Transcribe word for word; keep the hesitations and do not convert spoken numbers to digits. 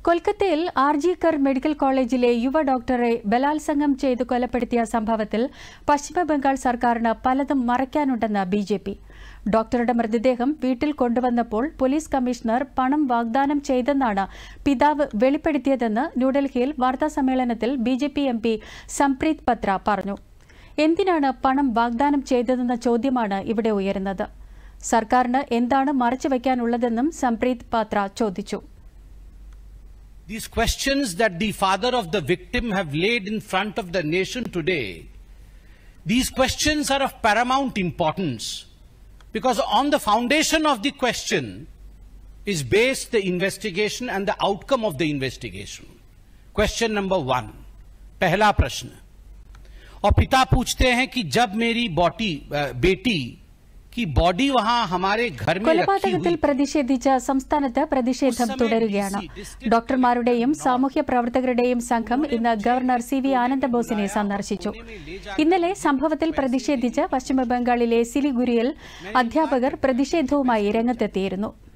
കൊൽക്കത്തയിൽ ആർജിക്കർ മെഡിക്കൽ കോളേജിലെ യുവ ഡോക്ടറെ ബലാത്സംഗം ചെയ്ത് കൊലപ്പെടുത്തിയ സംഭവത്തിൽ പശ്ചിമബംഗാൾ സർക്കാരിന് പലതും മറയ്ക്കാനുണ്ടെന്ന് ബി ജെ പി. ഡോക്ടറുടെ മൃതദേഹം വീട്ടിൽ കൊണ്ടുവന്നപ്പോൾ പോലീസ് കമ്മീഷണർ പണം വാഗ്ദാനം ചെയ്തെന്നാണ് പിതാവ് വെളിപ്പെടുത്തിയതെന്ന് ന്യൂഡൽഹിയിൽ വാർത്താസമ്മേളനത്തിൽ B J P M P Sambit Patra പറഞ്ഞു. എന്തിനാണ് പണം വാഗ്ദാനം ചെയ്തതെന്ന ചോദ്യമാണ് ഇവിടെ ഉയരുന്നത്. സർക്കാരിന് എന്താണ് മറച്ചുവെക്കാനുള്ളതെന്നും സംപ്രീത് പത്ര ചോദിച്ചു. These questions that the father of the victim have laid in front of the nation today, these questions are of paramount importance because on the foundation of the question is based the investigation and the outcome of the investigation. Question number one, पहला प्रश्न, और पिता पूछते हैं कि जब मेरी बॉटी बेटी की बॉडी वहां हमारे घर में കൊലപാതകത്തിൽ പ്രതിഷേധിച്ച സംസ്ഥാനത്ത് പ്രതിഷേധം തുടരുകയാണ്. ഡോക്ടർമാരുടെയും സാമൂഹ്യ പ്രവർത്തകരുടെയും സംഘം ഇന്ന് ഗവർണർ സി വി ആനന്ദബോസിനെ സന്ദർശിച്ചു. ഇന്നലെ സംഭവത്തിൽ പ്രതിഷേധിച്ച് പശ്ചിമബംഗാളിലെ സിലിഗുരിയിൽ അധ്യാപകർ പ്രതിഷേധവുമായി രംഗത്തെത്തിയിരുന്നു.